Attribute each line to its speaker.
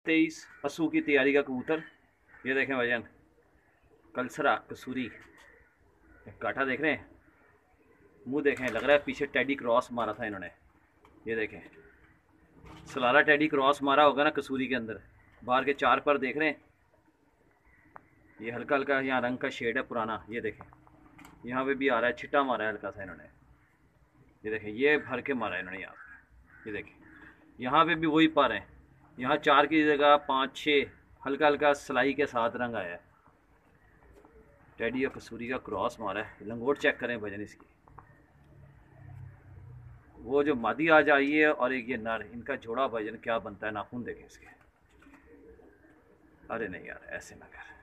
Speaker 1: 23 असू की तैयारी का कबूतर। ये देखें वजन, कलसरा कसूरी, काटा देख रहे हैं, मुंह देखें, लग रहा है पीछे टेडी क्रॉस मारा था इन्होंने। ये देखें, सलारा टेडी क्रॉस मारा होगा ना कसूरी के अंदर। बाहर के चार पर देख रहे हैं, ये हल्का हल्का यहाँ रंग का शेड है पुराना। ये देखें, यहाँ पे भी आ रहा है, छिट्टा मारा है हल्का सा इन्होंने। ये देखें, ये भर के मारा है इन्होंने यहाँ पे। ये देखें, यहाँ पे भी वही पर हैं, यहाँ 4 की जगह 5-6 हल्का हल्का सिलाई के साथ रंग आया है। टेडी और कसूरी का क्रॉस मारा है। लंगोट चेक करें वजन इसकी, वो जो मादी आज आई है और एक ये नर, इनका जोड़ा वजन क्या बनता है, नाखून देखें इसके। अरे नहीं यार, ऐसे ना कर।